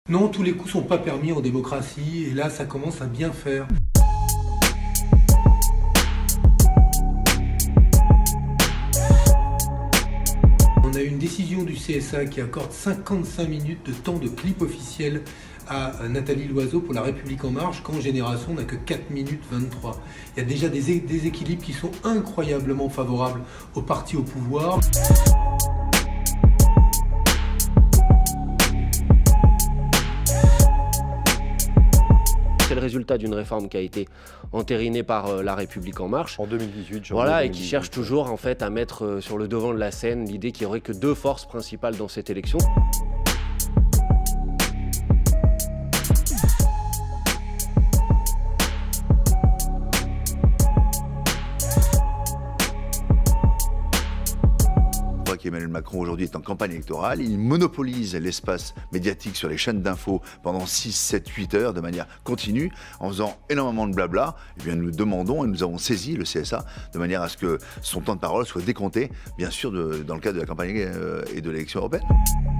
Non, tous les coups sont pas permis en démocratie, et là ça commence à bien faire. On a une décision du CSA qui accorde 55 minutes de temps de clip officiel à Nathalie Loiseau pour La République En Marche, quand Génération n'a que 4 minutes 23. Il y a déjà des équilibres qui sont incroyablement favorables au parti au pouvoir. C'est le résultat d'une réforme qui a été entérinée par La République En Marche. En 2018, voilà, et qui cherche toujours en fait à mettre sur le devant de la scène l'idée qu'il n'y aurait que deux forces principales dans cette élection. Emmanuel Macron aujourd'hui est en campagne électorale, il monopolise l'espace médiatique sur les chaînes d'infos pendant 6, 7, 8 heures de manière continue, en faisant énormément de blabla. Eh bien, nous demandons et nous avons saisi le CSA de manière à ce que son temps de parole soit décompté, bien sûr, dans le cadre de la campagne et de l'élection européenne.